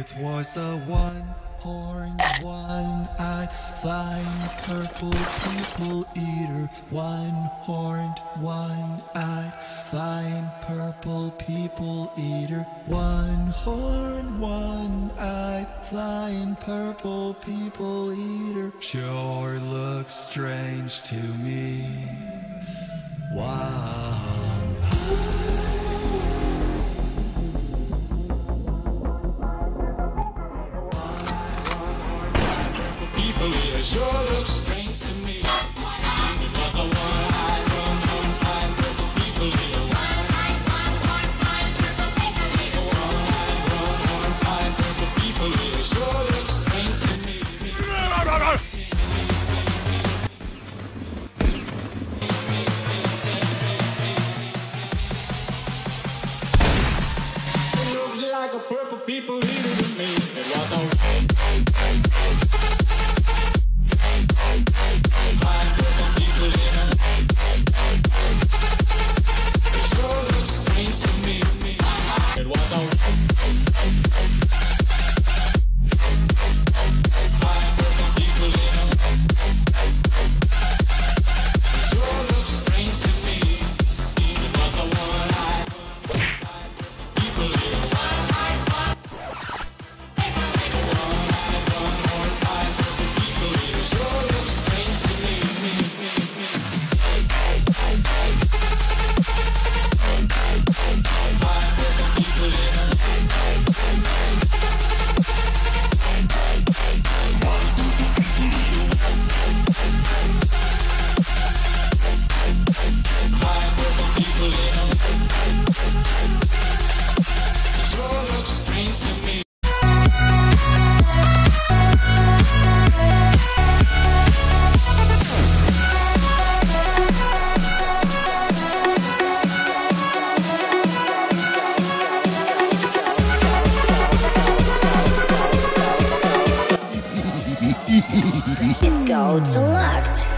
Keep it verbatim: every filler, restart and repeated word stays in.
It was a one-horned, one-eyed, flying purple people eater. One-horned, one-eyed, flying purple people eater. One-horned, one-eyed, flying purple people eater. Sure looks strange to me. Wow. People here sure look strange to me. It was a one-eyed, one-horned, flying purple people here. One-eyed, one-horned, flying purple people here. One-eyed, one-horned, flying purple people here. Sure look strange to me. It looks like a purple people eater to me. It was a It goes select.